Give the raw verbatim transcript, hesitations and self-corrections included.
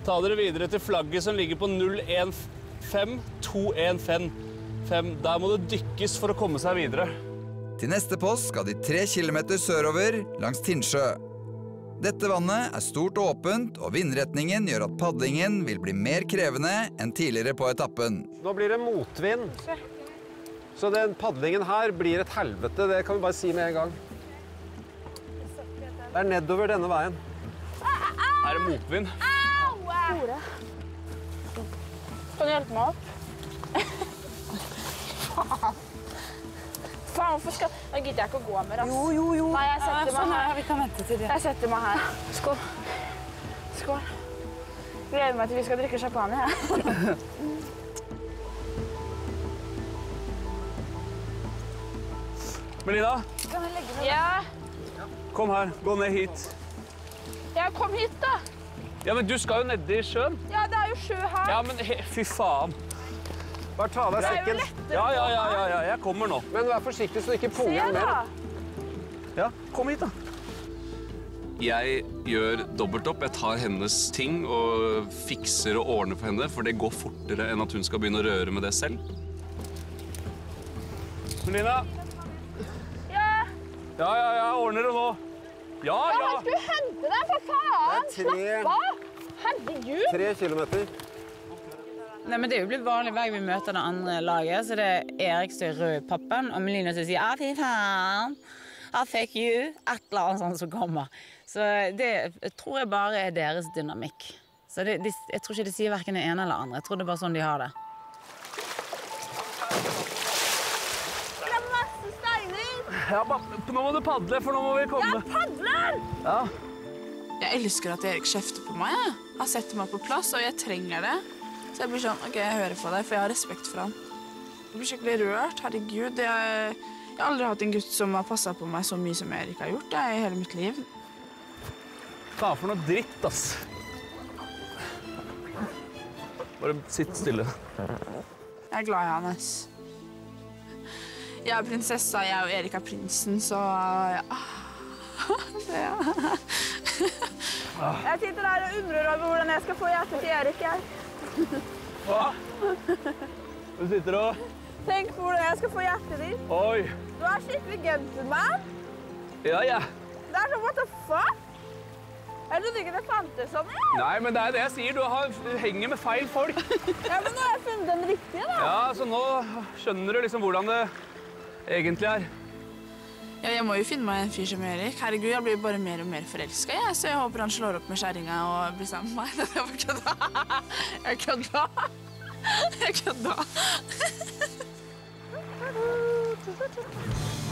Ta dere videre til flagget som ligger på null en fem to en fem. Der må det dykkes for å komme seg videre. Til neste post skal de tre kilometer sørover langs Tinnsjø. Dette vannet er stort og åpent, og vindretningen gjør at paddingen vil bli mer krevende enn tidligere på etappen. Nå blir det motvind. Så den paddlingen her blir et helvete, det kan vi bare si med en gang. Det er nedover denne veien. Er det motvind? Tore. Kan du hjelpe meg opp? Faen. Faen, hvorfor skal... Da gidder jeg ikke å gå mer, ass. Jo, jo, jo. Nei, jeg setter meg her. Vi kan vente til det. Jeg setter meg her. Skål. Skål. Gleder meg til vi skal drikke champagne. Melina, Kan vi legge meg? Ja. kom her. Gå ned hit. Ja, kom hit da. Ja, men du skal jo ned i sjøen. Ja, det er jo sjø her. Ja, men he, fy faen. Bare ta deg Det er jo sekken. lettere. Ja, ja, ja, ja, ja, jeg kommer nå. Men vær forsiktig så du ikke Se punger da. mer. Ja, kom hit da. Jeg gjør dobbelt opp. Jeg tar hennes ting og fikser og ordner for henne, for det går fortere enn at hun skal begynne å røre med det selv. Melina. Ja. Ja, ja, ja, jeg ordner det nå. Ja, Ja, ja. jeg skulle hente deg, for faen. Det er tre- Slapp av. Herregud. Tre kilometer. Nei, men det er jo blitt vanlig hver gang vi møter det andre laget, så det er Erik som er rød i pappen, og Melina som sier, ah, fy faen, ah, fuck you, et eller annet sånt som kommer. Så det tror jeg bare er deres dynamikk. Så det, de, jeg tror ikke de sier hverken det ene eller andre, jeg tror det er bare sånn de har det. Det er masse steiner. Ja, ba, nå må du paddle, for nå må vi komme. Jeg padler. Ja. Jeg elsker at Erik kjefter på meg. Jeg. Han setter meg på plass, og jeg trenger det. Så jeg blir sånn, ok, jeg hører på deg, for jeg har respekt for han. Jeg blir skikkelig rørt, herregud. Jeg, jeg har aldri hatt en gutt som har passet på meg så mye som Erik har gjort det, i hele mitt liv. Hva for noe dritt, ass. Bare sitt stille. Jeg er glad i han, ass. Jeg er prinsessa, jeg og Erik er prinsen, så ja. Det, ja. Jeg sitter her og undrer over hvordan jeg skal få hjertet til Erik her. Hva? Du sitter og... Tenk på hvordan jeg skal få hjertet ditt. Oi. Du er skikkelig gentleman. Ja, ja. Det er sånn, what the fuck? Jeg trodde ikke det fantes sånn. Ja, Nei, men det er det jeg sier. Du, har, du henger med feil folk. Ja, men nå har jeg funnet den riktige, da. Ja, så nå skjønner du liksom hvordan det egentlig er. Ja, jeg må jo finne meg en fyr som Erik. Herregud, jeg blir bare mer og mer forelsket, jeg. Så jeg håper han slår opp med kjæringa og blir sammen med meg. Jeg kødda. Jeg kødda. Jeg kødda.